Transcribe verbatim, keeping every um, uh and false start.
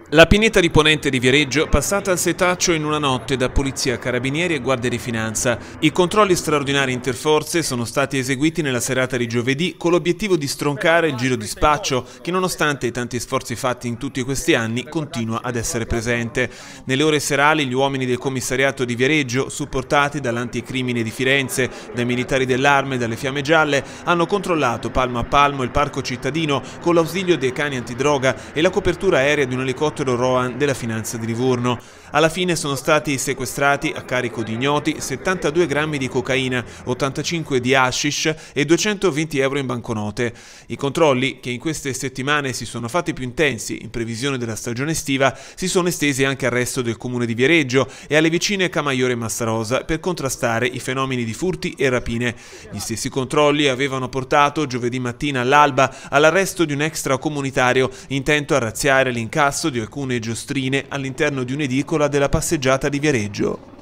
La pineta di Ponente di Viareggio passata al setaccio in una notte da Polizia, Carabinieri e Guardia di Finanza. I controlli straordinari interforze sono stati eseguiti nella serata di giovedì con l'obiettivo di stroncare il giro di spaccio che, nonostante i tanti sforzi fatti in tutti questi anni, continua ad essere presente. Nelle ore serali gli uomini del commissariato di Viareggio, supportati dall'anticrimine di Firenze, dai militari dell'Arme e dalle Fiamme Gialle, hanno controllato palmo a palmo il parco cittadino con l'ausilio dei cani antidroga e la copertura aerea di un elicottero Roan della Finanza di Livorno. Alla fine sono stati sequestrati, a carico di ignoti, settantadue grammi di cocaina, ottantacinque di hashish e duecentoventi euro in banconote. I controlli, che in queste settimane si sono fatti più intensi in previsione della stagione estiva, si sono estesi anche al resto del comune di Viareggio e alle vicine Camaiore e Massarosa per contrastare i fenomeni di furti e rapine. Gli stessi controlli avevano portato giovedì mattina all'alba all'arresto di un extracomunitario intento a razziare l'incasso di alcune giostrine all'interno di un'edicola della passeggiata di Viareggio.